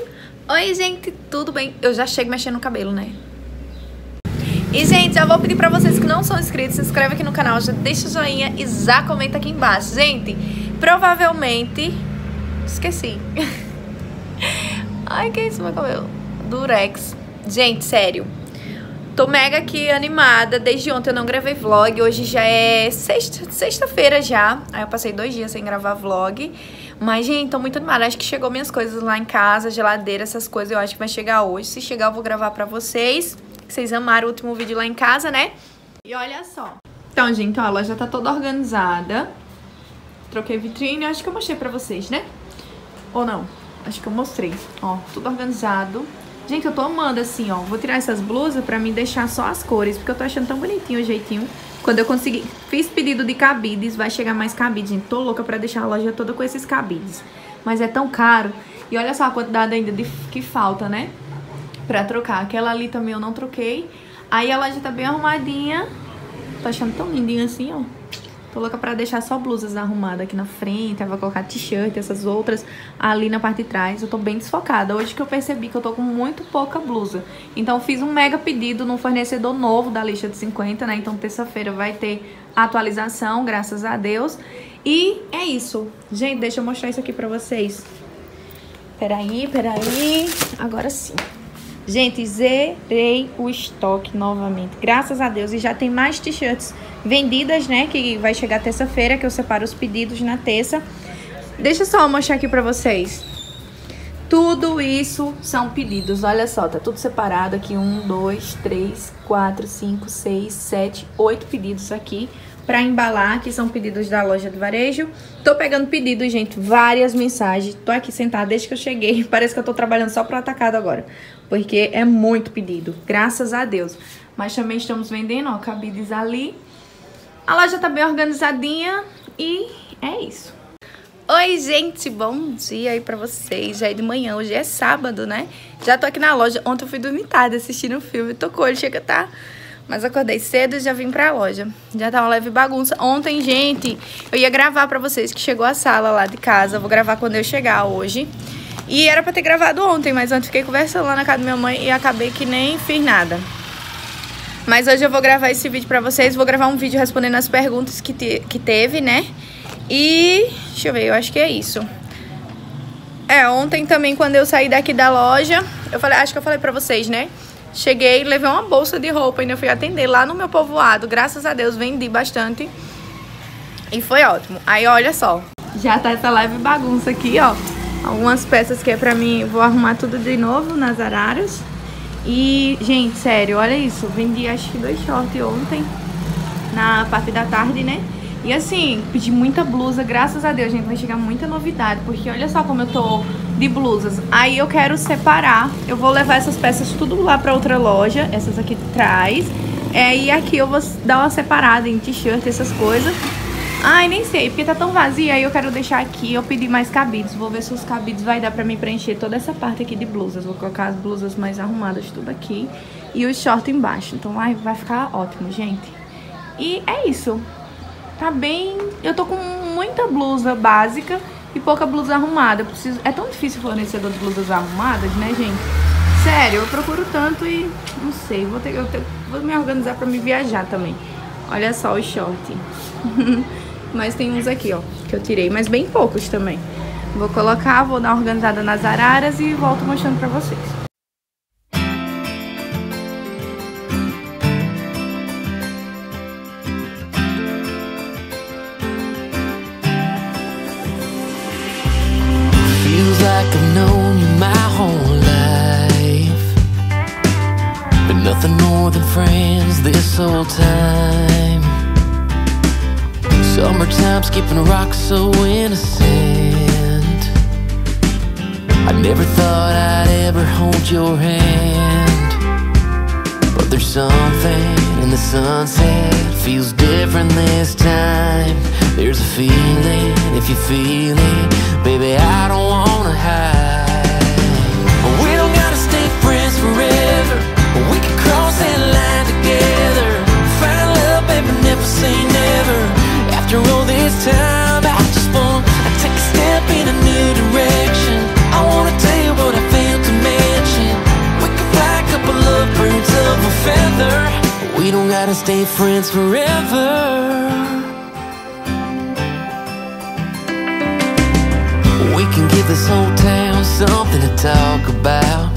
Oi, gente, tudo bem? Eu já chego mexendo no cabelo, né? E, gente, já vou pedir pra vocês que não são inscritos, se inscreve aqui no canal, já deixa o joinha e já comenta aqui embaixo. Gente, provavelmente... Esqueci. Ai, que é isso, meu cabelo? Durex. Gente, sério. Tô mega aqui animada. Desde ontem eu não gravei vlog. Hoje já é sexta-feira já. Aí eu passei 2 dias sem gravar vlog. Mas, gente, tô muito animada. Acho que chegou minhas coisas lá em casa, geladeira, essas coisas. Eu acho que vai chegar hoje. Se chegar, eu vou gravar pra vocês. Vocês amaram o último vídeo lá em casa, né? E olha só. Então, gente, ó, a loja tá toda organizada. Troquei vitrine. Acho que eu mostrei pra vocês, né? Ou não? Acho que eu mostrei. Ó, tudo organizado. Gente, eu tô amando assim, ó. Vou tirar essas blusas pra mim deixar só as cores, porque eu tô achando tão bonitinho o jeitinho. Quando eu conseguir... Fiz pedido de cabides, vai chegar mais cabides, gente. Tô louca pra deixar a loja toda com esses cabides. Mas é tão caro. E olha só a quantidade ainda que falta, né? Pra trocar. Aquela ali também eu não troquei. Aí a loja tá bem arrumadinha. Tô achando tão lindinha assim, ó. Tô louca pra deixar só blusas arrumadas aqui na frente. Aí vou colocar t-shirt, essas outras ali na parte de trás. Eu tô bem desfocada. Hoje que eu percebi que eu tô com muito pouca blusa. Então fiz um mega pedido num fornecedor novo da lista de 50, né? Então terça-feira vai ter atualização, graças a Deus. E é isso. Gente, deixa eu mostrar isso aqui pra vocês. Peraí. Agora sim. Gente, zerei o estoque novamente, graças a Deus. E já tem mais t-shirts vendidas, né? Que vai chegar terça-feira, que eu separo os pedidos na terça. Deixa eu só mostrar aqui pra vocês. Tudo isso são pedidos, olha só, tá tudo separado aqui. 1, 2, 3, 4, 5, 6, 7, 8 pedidos aqui pra embalar, que são pedidos da loja de varejo. Tô pegando pedidos, gente, várias mensagens. Tô aqui sentada desde que eu cheguei. Parece que eu tô trabalhando só pro atacado agora, porque é muito pedido, graças a Deus. Mas também estamos vendendo, ó, cabides ali. A loja tá bem organizadinha e é isso. Oi, gente, bom dia aí pra vocês. Já é de manhã, hoje é sábado, né? Já tô aqui na loja. Ontem eu fui dormir tarde assistindo um filme. Tô com o olho, chega, tá? Mas acordei cedo e já vim pra loja. Já tá uma leve bagunça. Ontem, gente, eu ia gravar pra vocês que chegou a sala lá de casa. Eu vou gravar quando eu chegar hoje. E era pra ter gravado ontem, mas ontem fiquei conversando lá na casa da minha mãe e acabei que nem fiz nada. Mas hoje eu vou gravar esse vídeo pra vocês. Vou gravar um vídeo respondendo as perguntas que teve, né? E... deixa eu ver, eu acho que é isso. Ontem também, quando eu saí daqui da loja, eu falei, acho que eu falei pra vocês, né? Cheguei, levei uma bolsa de roupa, ainda fui atender lá no meu povoado. Graças a Deus, vendi bastante. E foi ótimo. Aí, olha só. Já tá essa leve bagunça aqui, ó. Algumas peças que é pra mim, vou arrumar tudo de novo nas araras. E, gente, sério, olha isso. Vendi acho que 2 shorts ontem, na parte da tarde, né? E assim, pedi muita blusa, graças a Deus, gente, vai chegar muita novidade. Porque olha só como eu tô de blusas. Aí eu quero separar, eu vou levar essas peças tudo lá pra outra loja. Essas aqui de trás. E aqui eu vou dar uma separada em t-shirt, essas coisas. Ai, nem sei, porque tá tão vazia, aí eu quero deixar aqui, eu pedi mais cabides. Vou ver se os cabides vai dar pra mim preencher toda essa parte aqui de blusas. Vou colocar as blusas mais arrumadas tudo aqui e os shorts embaixo. Então vai ficar ótimo, gente. E é isso. Tá bem... eu tô com muita blusa básica e pouca blusa arrumada. É tão difícil fornecedor de blusas arrumadas, né, gente? Sério, eu procuro tanto e não sei, vou me organizar pra me viajar também. Olha só o short. Mas tem uns aqui, ó, que eu tirei, mas bem poucos também. Vou colocar, vou dar uma organizada nas araras e volto mostrando pra vocês. Feels like I've known you my whole life, but nothing more than friends this whole time. Summertime skipping rocks so innocent. I never thought I'd ever hold your hand, but there's something in the sunset, feels different this time. There's a feeling, if you feel it, baby, I don't wanna hide. We don't gotta stay friends forever, we can cross that line together. Find love, baby, never say never. After all this time, I just wanna take a step in a new direction. I wanna tell you what I feel gotta stay friends forever. We can give this whole town something to talk about.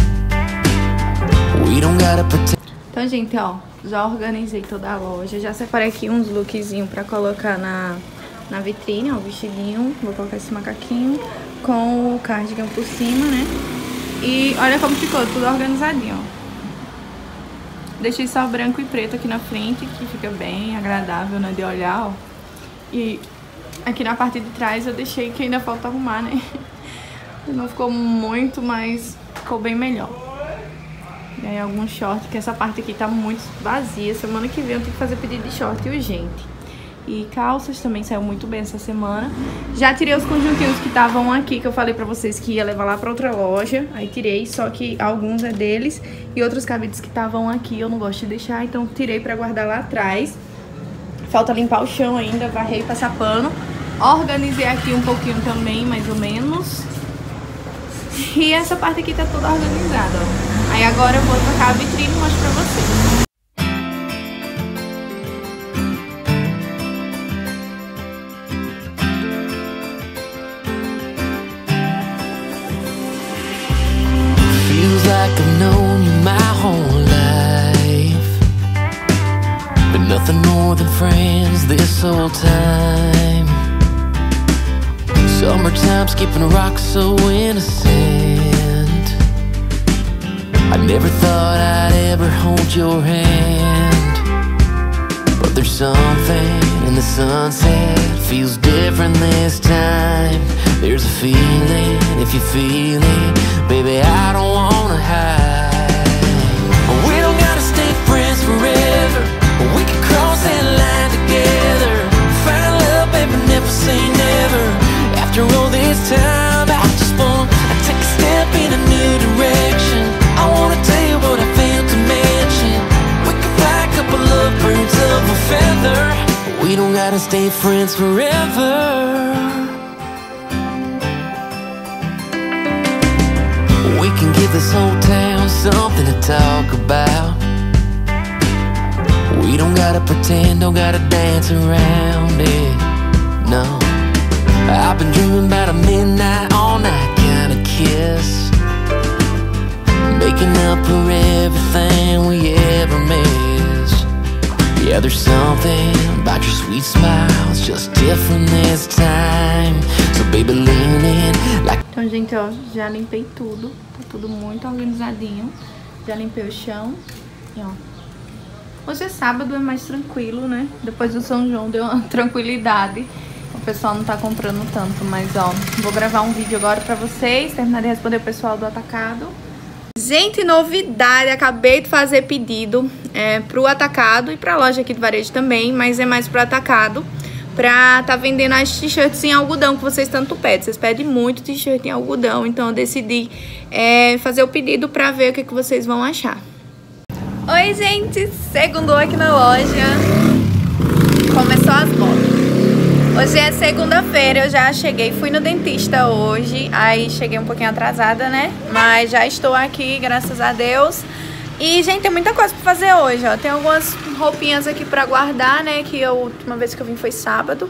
We don't gotta pretend. Então, gente, ó, já organizei toda a loja. Já separei aqui uns lookzinhos pra colocar na vitrine, ó, o vestidinho. Vou colocar esse macaquinho com o cardigan por cima, né? E olha como ficou, tudo organizadinho, ó. Deixei só branco e preto aqui na frente, que fica bem agradável, né, de olhar, ó. E aqui na parte de trás eu deixei que ainda falta arrumar, né? Não ficou muito, mas ficou bem melhor. E aí alguns shorts, que essa parte aqui tá muito vazia. Semana que vem eu tenho que fazer pedido de short urgente. E calças também saiu muito bem essa semana. Já tirei os conjuntinhos que estavam aqui, que eu falei pra vocês que ia levar lá pra outra loja. Aí tirei, só que alguns é deles. E outros cabides que estavam aqui eu não gosto de deixar, então tirei pra guardar lá atrás. Falta limpar o chão ainda, varrer e passar pano. Organizei aqui um pouquinho também, mais ou menos. E essa parte aqui tá toda organizada, ó. Aí agora eu vou trocar a vitrine e mostro pra vocês. Like I've known you my whole life, but nothing more than friends this whole time. Summertime skipping rocks so innocent. I never thought I'd ever hold your hand, but there's something in the sunset feels different this time. There's a feeling, if you feel it, baby, I don't wanna hide. We don't gotta stay friends forever. We can cross that line together. Find love, baby, never say never. After all this time, I just wanna take a step in a new direction. I wanna tell you what I failed to mention. We can fly a couple of birds of a feather. We don't gotta stay friends forever. We can give this whole town something to talk about. We don't gotta pretend, don't gotta dance around it, no. I've been dreaming about a midnight, all night kind of kiss, making up for everything we ever missed. Yeah, there's something about your sweet smile, it's just different this time. So baby, lean in like. Então, gente, ó, já limpei tudo. Tá tudo muito organizadinho. Já limpei o chão. E, ó. Hoje é sábado, é mais tranquilo, né? Depois do São João deu uma tranquilidade. O pessoal não tá comprando tanto, mas, ó, vou gravar um vídeo agora pra vocês. Terminar de responder o pessoal do atacado. Gente, novidade, acabei de fazer pedido pro atacado e pra loja aqui do varejo também, mas é mais pro atacado. Pra tá vendendo as t-shirts em algodão que vocês tanto pedem. Vocês pedem muito t-shirt em algodão, então eu decidi fazer o pedido pra ver o que vocês vão achar. Oi, gente! Segundou aqui na loja. Começou as motos. Hoje é segunda-feira, eu já cheguei, fui no dentista hoje. Aí cheguei um pouquinho atrasada, né? Mas já estou aqui, graças a Deus. E, gente, tem muita coisa pra fazer hoje, ó. Tem algumas roupinhas aqui pra guardar, né? Que a última vez que eu vim foi sábado.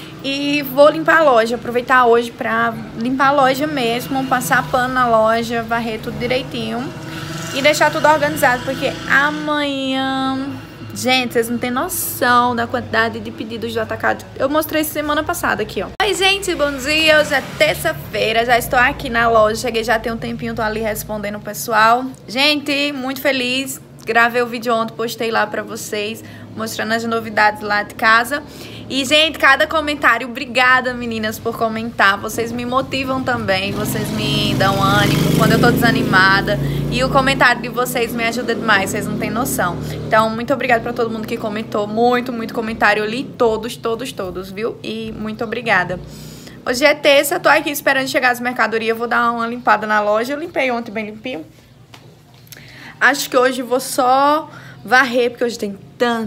E vou limpar a loja, aproveitar hoje pra limpar a loja mesmo, passar pano na loja, varrer tudo direitinho e deixar tudo organizado, porque amanhã... Gente, vocês não têm noção da quantidade de pedidos do atacado. Eu mostrei semana passada aqui, ó. Oi, gente, bom dia. Hoje é terça-feira, já estou aqui na loja. Cheguei já tem um tempinho, tô ali respondendo o pessoal. Gente, muito feliz. Gravei o vídeo ontem, postei lá pra vocês, mostrando as novidades lá de casa. E, gente, cada comentário, obrigada, meninas, por comentar. Vocês me motivam também, vocês me dão ânimo quando eu tô desanimada. E o comentário de vocês me ajuda demais, vocês não têm noção. Então, muito obrigada pra todo mundo que comentou. Muito, muito comentário. Eu li todos, viu? E muito obrigada. Hoje é terça, tô aqui esperando chegar as mercadorias. Vou dar uma limpada na loja. Eu limpei ontem bem limpinho. Acho que hoje vou só varrer, porque hoje tem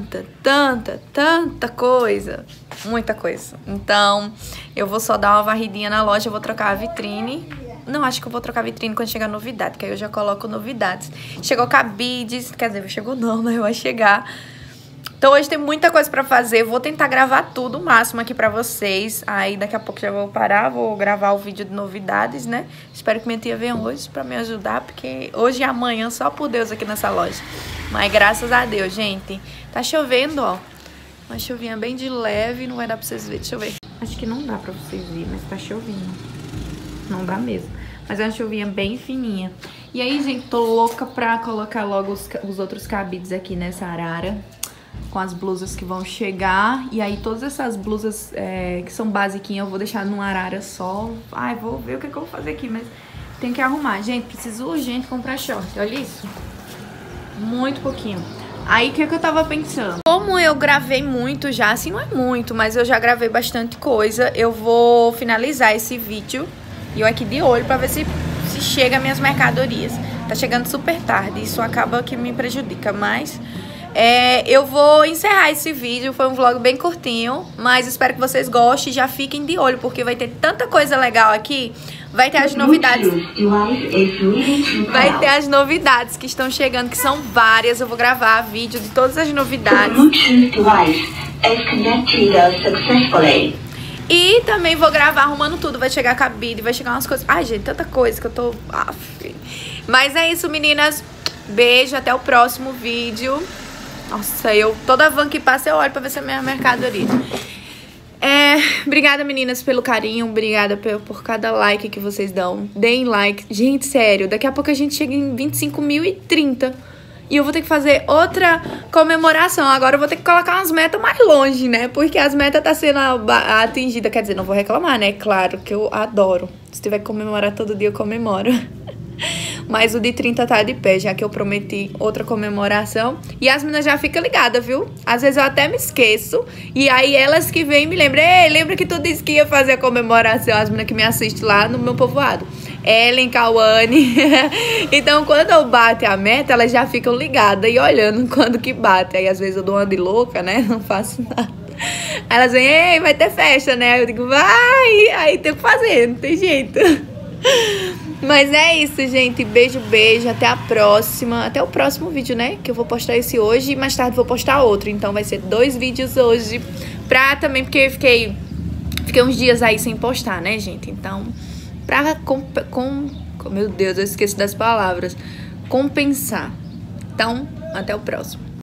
tanta coisa. Muita coisa. Então, eu vou só dar uma varridinha na loja, eu vou trocar a vitrine. Não, acho que eu vou trocar a vitrine quando chegar novidade, porque aí eu já coloco novidades. Chegou cabides, quer dizer, chegou não, mas vai chegar. Então hoje tem muita coisa pra fazer. Vou tentar gravar tudo o máximo aqui pra vocês. Aí daqui a pouco já vou parar, vou gravar o vídeo de novidades, né? Espero que minha tia venha hoje pra me ajudar, porque hoje e amanhã só por Deus aqui nessa loja. Mas graças a Deus, gente. Tá chovendo, ó. Uma chuvinha bem de leve, não vai dar pra vocês verem. Deixa eu ver. Acho que não dá pra vocês verem, mas tá chovendo. Não dá mesmo. Mas é uma chuvinha bem fininha. E aí, gente, tô louca pra colocar logo os outros cabides aqui nessa arara. Com as blusas que vão chegar. E aí, todas essas blusas que são basiquinhas, eu vou deixar numa arara só. Ai, vou ver o que eu vou fazer aqui, mas tem que arrumar. Gente, preciso urgente comprar short. Olha isso. Muito pouquinho. Aí, o que eu tava pensando? Como eu gravei muito já, assim, não é muito, mas eu já gravei bastante coisa, eu vou finalizar esse vídeo. E eu aqui de olho pra ver se chega minhas mercadorias. Tá chegando super tarde, isso acaba que me prejudica, mas... eu vou encerrar esse vídeo, foi um vlog bem curtinho, mas espero que vocês gostem, já fiquem de olho, porque vai ter tanta coisa legal aqui, vai ter as novidades, que estão chegando, que são várias, eu vou gravar vídeo de todas as novidades. E também vou gravar arrumando tudo, vai chegar cabide, vai chegar umas coisas, ai gente, tanta coisa que eu tô... Mas é isso, meninas, beijo, até o próximo vídeo. Nossa, toda van que passa eu olho pra ver se é minha mercadoria. Obrigada, meninas, pelo carinho. Obrigada por cada like que vocês dão. Deem like. Gente, sério, daqui a pouco a gente chega em 25.030. E eu vou ter que fazer outra comemoração. Agora eu vou ter que colocar umas metas mais longe, né? Porque as metas tá sendo atingidas. Quer dizer, não vou reclamar, né? Claro que eu adoro. Se tiver que comemorar todo dia, eu comemoro. Mas o de 30 tá de pé, já que eu prometi outra comemoração. E as meninas já ficam ligadas, viu? Às vezes eu até me esqueço. E aí elas que vêm me lembram. Ei, lembra que tu disse que ia fazer a comemoração? As meninas que me assistem lá no meu povoado. Ellen, Cauane. Então quando eu bato a meta, elas já ficam ligadas e olhando quando que bate. Aí às vezes eu dou uma de louca, né? Não faço nada. Aí elas vêm, ei, vai ter festa, né? Eu digo, vai! Aí tem que fazer, não tem jeito. Mas é isso, gente. Beijo, beijo. Até a próxima. Até o próximo vídeo, né? Que eu vou postar esse hoje e mais tarde vou postar outro. Então vai ser 2 vídeos hoje. Também porque fiquei uns dias aí sem postar, né, gente? Então, meu Deus, eu esqueci das palavras. Compensar. Então, até o próximo.